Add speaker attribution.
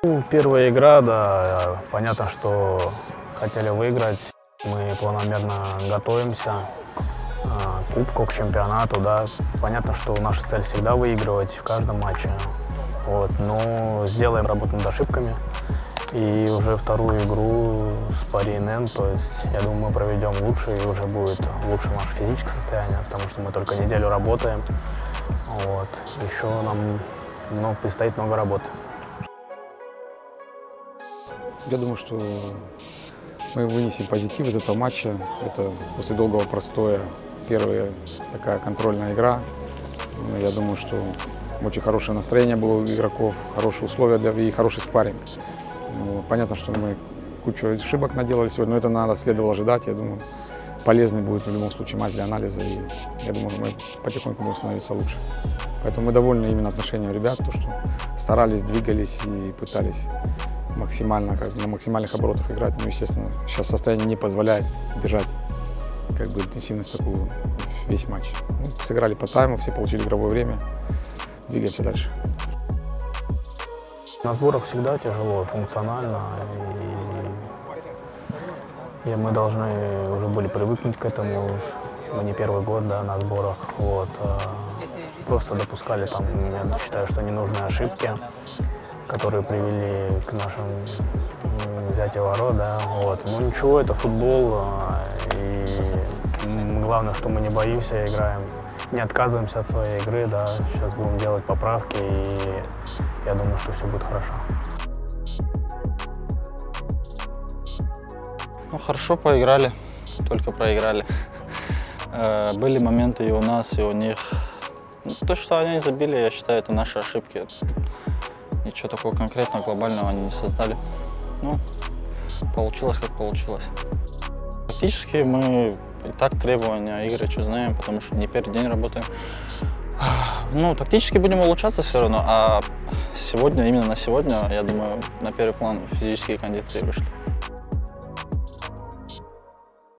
Speaker 1: Первая игра, да, понятно, что хотели выиграть. Мы планомерно готовимся к кубку, к чемпионату, да. Понятно, что наша цель всегда выигрывать в каждом матче. Вот, но сделаем работу над ошибками. И уже вторую игру с Пари НН, то есть, я думаю, мы проведем лучше, и уже будет лучше наше физическое состояние, потому что мы только неделю работаем. Вот. Еще нам предстоит много работы.
Speaker 2: Я думаю, что мы вынесем позитив из этого матча. Это после долгого простоя первая такая контрольная игра. Я думаю, что очень хорошее настроение было у игроков, хорошие условия и хороший спарринг. Понятно, что мы кучу ошибок наделали сегодня, но это следовало ожидать. Я думаю, полезный будет в любом случае матч для анализа. И я думаю, мы потихоньку будем становиться лучше. Поэтому мы довольны именно отношением ребят, то, что старались, двигались и пытались максимально, на максимальных оборотах играть. Ну, естественно, сейчас состояние не позволяет держать интенсивность такую весь матч. Ну, сыграли по тайму, все получили игровое время, двигаемся дальше.
Speaker 1: На сборах всегда тяжело, функционально, и мы должны уже были привыкнуть к этому. Мы не первый год, да, на сборах. Вот. Просто допускали там, я считаю, что ненужные ошибки, которые привели к нашим взятию ворот, да. Вот. Но ничего, это футбол, и главное, что мы не боимся, играем, не отказываемся от своей игры, да. Сейчас будем делать поправки, и я думаю, что все будет хорошо.
Speaker 3: Ну, хорошо поиграли, только проиграли. Были моменты и у нас, и у них. То, что они забили, я считаю, это наши ошибки. Ничего такого конкретного, глобального они не создали. Ну, получилось, как получилось. Фактически мы и так требования Игоревича знаем, потому что не первый день работаем. Ну, тактически будем улучшаться все равно, а сегодня, именно на сегодня, я думаю, на первый план физические кондиции вышли.